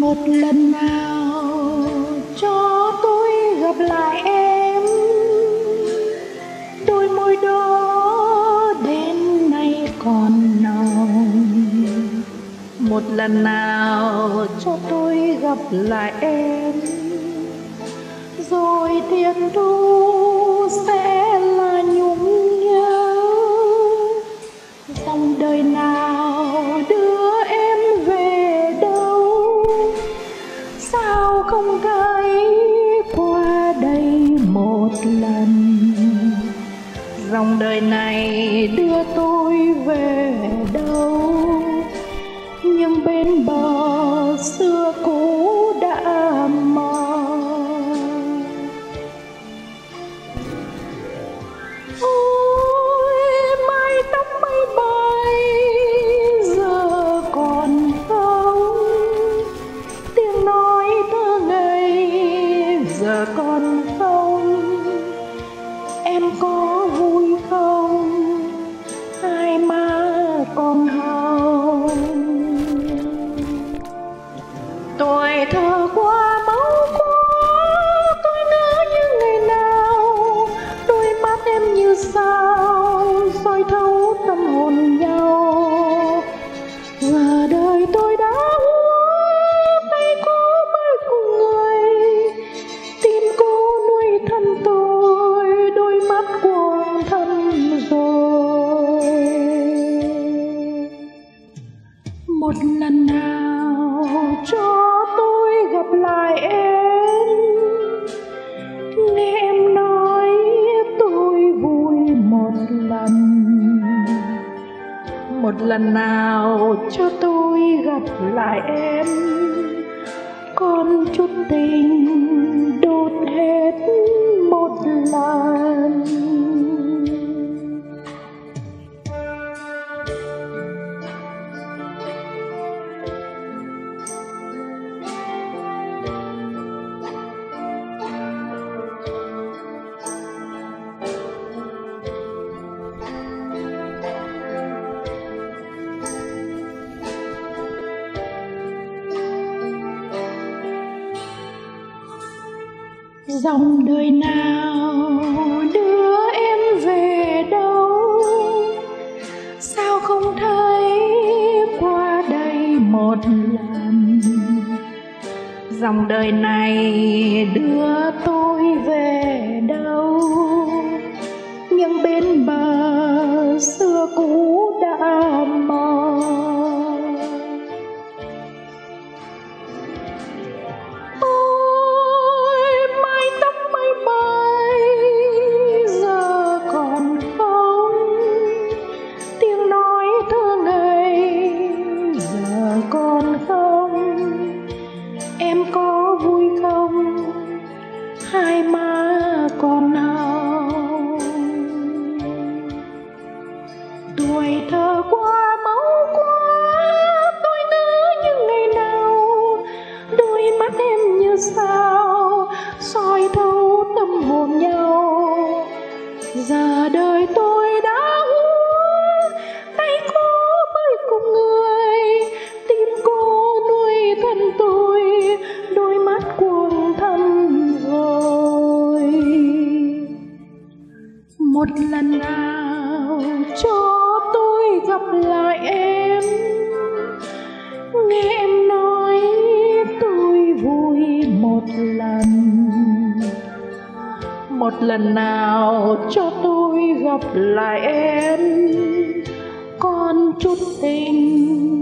một lần nào cho tôi gặp lại em, đôi môi đó đến nay còn nồng. Một lần nào cho tôi gặp lại em, rồi thiên thu sẽ là nhung nhớ. Dòng đời nào đưa em về đâu, sao không thấy qua đây một lần. Dòng đời này đưa tôi về đâu, nhưng bên bờ xưa cũ đã mờ. Ôi mái tóc mây bay giờ còn không, tiếng nói thơ ngây giờ còn không. Em có vui không, hai má còn hồng. Tuổi thơ qua máu quá, tôi ngỡ như ngày nào. Đôi mắt em như sao soi thấu tâm hồn nhau. Giờ đời tôi đã úa, tay cô mới cùng người. Tim cô nuôi thân tôi, đôi mắt quầng thâm rồi. Một lần nào cho tôi gặp lại em, nghe em nói tôi vui một lần. Một lần nào cho tôi gặp lại em, còn chút tình đốt hết một lần. Dòng đời nào đưa em về đâu, sao không thấy qua đây một lần. Dòng đời này đưa tôi về đâu, nhưng bên bờ xưa cũ đã mờ. Em có vui không, hai má còn hồng. Tuổi thơ qua máu quá, tôi ngỡ như ngày nào. Đôi mắt em như sao soi thấu tâm hồn nhau. Giờ đời tôi đã úa, tay cô mới cùng người. Tim cô nuôi thân tôi, đôi mắt quầng thâm rồi. Một lần nào cho tôi gặp lại em, nghe em nói tôi vui một lần. Một lần nào cho tôi gặp lại em, còn chút tình